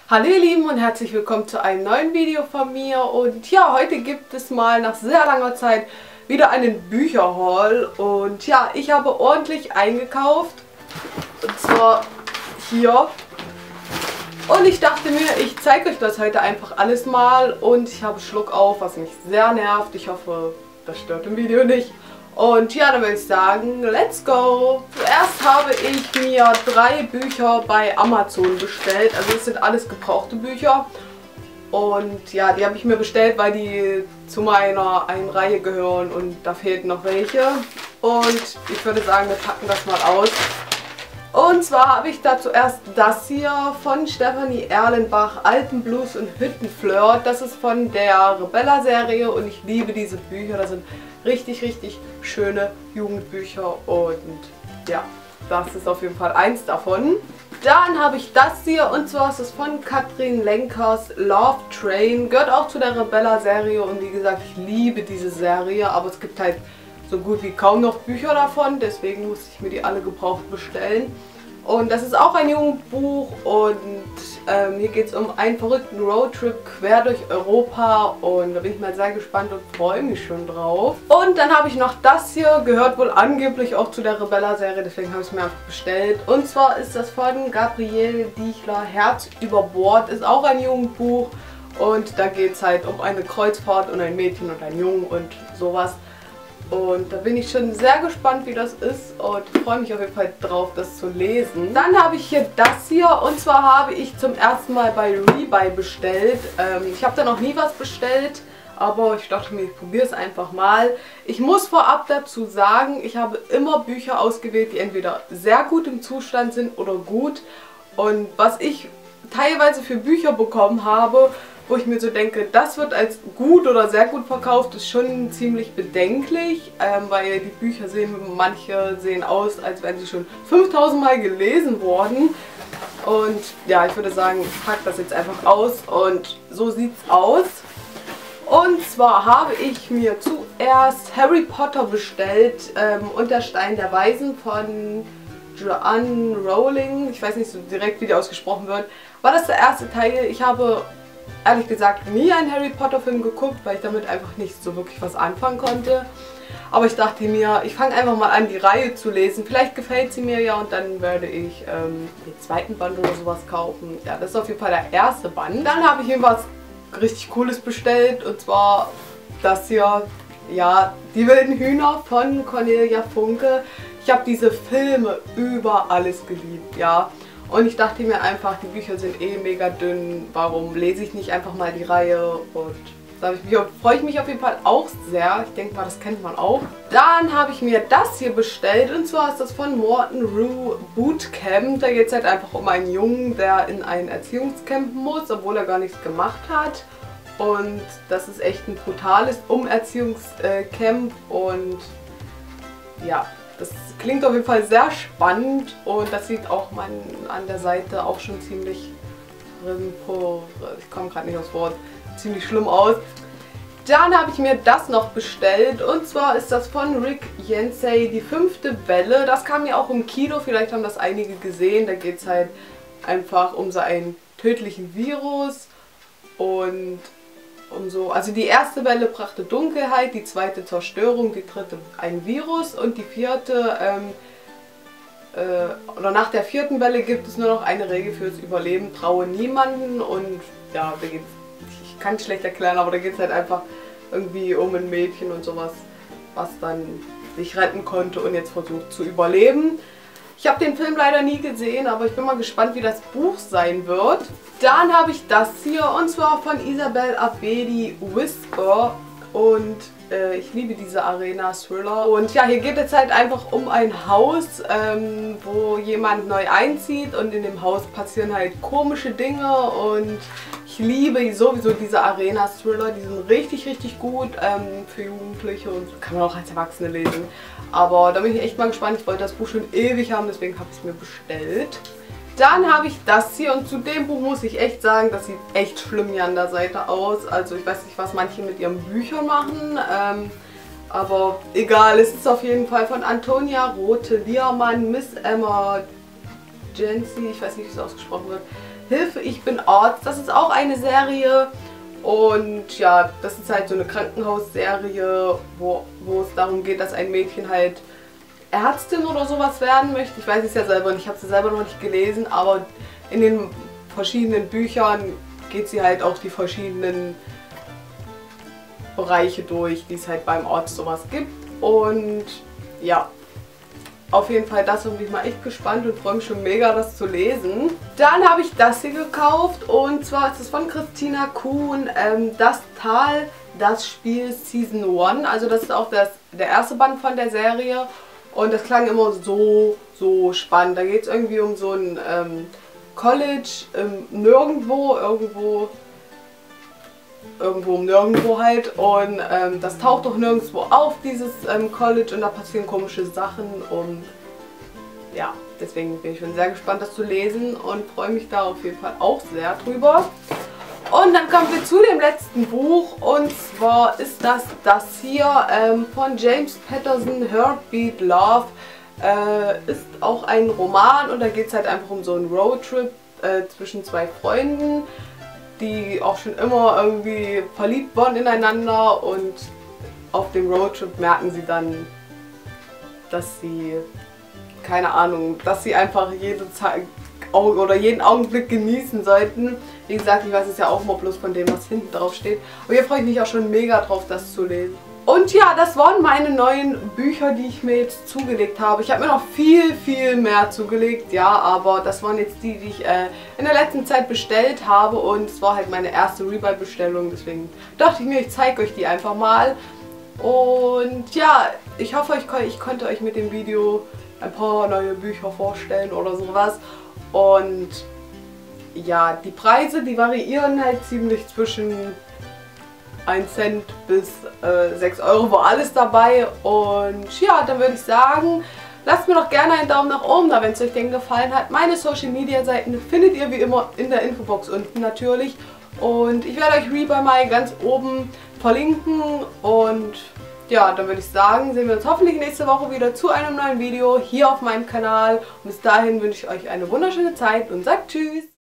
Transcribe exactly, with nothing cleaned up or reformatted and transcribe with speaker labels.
Speaker 1: Hallo ihr Lieben und herzlich willkommen zu einem neuen Video von mir. Und ja, heute gibt es mal nach sehr langer Zeit wieder einen Bücherhaul. Und ja, ich habe ordentlich eingekauft. Und zwar hier. Und ich dachte mir, ich zeige euch das heute einfach alles mal. Und ich habe Schluck auf, was mich sehr nervt. Ich hoffe, das stört im Video nicht. Und ja, dann würde ich sagen, let's go! Zuerst habe ich mir drei Bücher bei Amazon bestellt. Also das sind alles gebrauchte Bücher. Und ja, die habe ich mir bestellt, weil die zu meiner einen Reihe gehören und da fehlten noch welche. Und ich würde sagen, wir packen das mal aus. Und zwar habe ich da zuerst das hier von Stefanie Erlenbach, Alpenblues und Hüttenflirt. Das ist von der Rebella-Serie und ich liebe diese Bücher. Das sind richtig, richtig schöne Jugendbücher und ja, das ist auf jeden Fall eins davon. Dann habe ich das hier und zwar ist es von Katrin Lenkers Love Train. Gehört auch zu der Rebella-Serie und wie gesagt, ich liebe diese Serie, aber es gibt halt so gut wie kaum noch Bücher davon, deswegen musste ich mir die alle gebraucht bestellen. Und das ist auch ein Jugendbuch und ähm, hier geht es um einen verrückten Roadtrip quer durch Europa und da bin ich mal sehr gespannt und freue mich schon drauf. Und dann habe ich noch das hier, gehört wohl angeblich auch zu der Rebella-Serie, deswegen habe ich es mir einfach bestellt. Und zwar ist das von Gabriele Dichler, Herz über Bord, ist auch ein Jugendbuch und da geht es halt um eine Kreuzfahrt und ein Mädchen und ein Jungen und sowas. Und da bin ich schon sehr gespannt, wie das ist und freue mich auf jeden Fall drauf, das zu lesen. Dann habe ich hier das hier und zwar habe ich zum ersten Mal bei Rebuy bestellt. Ähm, ich habe da noch nie was bestellt, aber ich dachte mir, ich probiere es einfach mal. Ich muss vorab dazu sagen, ich habe immer Bücher ausgewählt, die entweder sehr gut im Zustand sind oder gut. Und was ich teilweise für Bücher bekommen habe, wo ich mir so denke, das wird als gut oder sehr gut verkauft, ist schon ziemlich bedenklich, ähm, weil die Bücher sehen, manche sehen aus, als wären sie schon fünftausend Mal gelesen worden. Und ja, ich würde sagen, ich packe das jetzt einfach aus und so sieht's aus. Und zwar habe ich mir zuerst Harry Potter bestellt ähm, und der Stein der Weisen von Joanne Rowling. Ich weiß nicht so direkt, wie die ausgesprochen wird. War das der erste Teil? Ich habe ehrlich gesagt nie einen Harry Potter Film geguckt, weil ich damit einfach nicht so wirklich was anfangen konnte. Aber ich dachte mir, ich fange einfach mal an, die Reihe zu lesen. Vielleicht gefällt sie mir ja und dann werde ich ähm, den zweiten Band oder sowas kaufen. Ja, das ist auf jeden Fall der erste Band. Dann habe ich mir was richtig Cooles bestellt und zwar das hier, ja, Die wilden Hühner von Cornelia Funke. Ich habe diese Filme über alles geliebt, ja. Und ich dachte mir einfach, die Bücher sind eh mega dünn, warum lese ich nicht einfach mal die Reihe? Und da freue ich mich auf jeden Fall auch sehr. Ich denke mal, das kennt man auch. Dann habe ich mir das hier bestellt und zwar ist das von Morton Rue Bootcamp. Da geht es halt einfach um einen Jungen, der in ein Erziehungscamp muss, obwohl er gar nichts gemacht hat. Und das ist echt ein brutales Umerziehungscamp und ja. Das klingt auf jeden Fall sehr spannend und das sieht auch man an der Seite auch schon ziemlich, ich komme gerade nicht aufs Wort, ziemlich schlimm aus. Dann habe ich mir das noch bestellt und zwar ist das von Rick Yancey, Die fünfte Welle. Das kam ja auch im Kino, vielleicht haben das einige gesehen. Da geht es halt einfach um so einen tödlichen Virus und um so, also die erste Welle brachte Dunkelheit, die zweite Zerstörung, die dritte ein Virus und die vierte, ähm, äh, oder nach der vierten Welle gibt es nur noch eine Regel fürs Überleben, traue niemanden und ja, da geht's, ich kann es schlecht erklären, aber da geht es halt einfach irgendwie um ein Mädchen und sowas, was dann sich retten konnte und jetzt versucht zu überleben. Ich habe den Film leider nie gesehen, aber ich bin mal gespannt, wie das Buch sein wird. Dann habe ich das hier und zwar von Isabel Abedi, Whisper und äh, ich liebe diese Arena-Thriller. Und ja, hier geht es halt einfach um ein Haus, ähm, wo jemand neu einzieht und in dem Haus passieren halt komische Dinge und ich liebe sowieso diese Arena-Thriller, die sind richtig, richtig gut ähm, für Jugendliche und kann man auch als Erwachsene lesen. Aber da bin ich echt mal gespannt, ich wollte das Buch schon ewig haben, deswegen habe ich es mir bestellt. Dann habe ich das hier und zu dem Buch muss ich echt sagen, das sieht echt schlimm hier an der Seite aus. Also ich weiß nicht, was manche mit ihren Büchern machen, ähm, aber egal, es ist auf jeden Fall von Antonia Rote-Liermann, Miss Emma Jency, ich weiß nicht, wie es ausgesprochen wird. Hilfe, ich bin Arzt. Das ist auch eine Serie und ja, das ist halt so eine Krankenhausserie, wo, wo es darum geht, dass ein Mädchen halt Ärztin oder sowas werden möchte. Ich weiß es ja selber nicht, ich habe sie selber noch nicht gelesen, aber in den verschiedenen Büchern geht sie halt auch die verschiedenen Bereiche durch, die es halt beim Arzt sowas gibt. Und ja, auf jeden Fall das, und bin ich mal echt gespannt und freue mich schon mega, das zu lesen. Dann habe ich das hier gekauft und zwar ist es von Christina Kuhn, ähm, Das Tal, das Spiel Season eins. Also das ist auch das, der erste Band von der Serie und das klang immer so, so spannend. Da geht es irgendwie um so ein ähm, College ähm, nirgendwo, irgendwo irgendwo um nirgendwo halt und ähm, das taucht doch nirgendwo auf, dieses ähm, College, und da passieren komische Sachen und ja, deswegen bin ich schon sehr gespannt, das zu lesen und freue mich da auf jeden Fall auch sehr drüber. Und dann kommen wir zu dem letzten Buch und zwar ist das das hier ähm, von James Patterson, Heartbeat Love. Äh, ist auch ein Roman und da geht es halt einfach um so einen Roadtrip äh, zwischen zwei Freunden, die auch schon immer irgendwie verliebt waren ineinander, und auf dem Roadtrip merken sie dann, dass sie, keine Ahnung, dass sie einfach jede Zeit oder jeden Augenblick genießen sollten. Wie gesagt, ich weiß es ja auch immer bloß von dem, was hinten drauf steht. Aber hier freue ich mich auch schon mega drauf, das zu lesen. Und ja, das waren meine neuen Bücher, die ich mir jetzt zugelegt habe. Ich habe mir noch viel, viel mehr zugelegt, ja, aber das waren jetzt die, die ich äh, in der letzten Zeit bestellt habe und es war halt meine erste Rebuy-Bestellung, deswegen dachte ich mir, ich zeige euch die einfach mal. Und ja, ich hoffe, ich, ich konnte euch mit dem Video ein paar neue Bücher vorstellen oder sowas. Und ja, die Preise, die variieren halt ziemlich zwischen ein Cent bis äh, sechs Euro, war alles dabei. Und ja, dann würde ich sagen, lasst mir doch gerne einen Daumen nach oben da, wenn es euch denn gefallen hat. Meine Social Media Seiten findet ihr wie immer in der Infobox unten natürlich. Und ich werde euch Rebuy mal ganz oben verlinken. Und ja, dann würde ich sagen, sehen wir uns hoffentlich nächste Woche wieder zu einem neuen Video hier auf meinem Kanal. Und bis dahin wünsche ich euch eine wunderschöne Zeit und sagt Tschüss!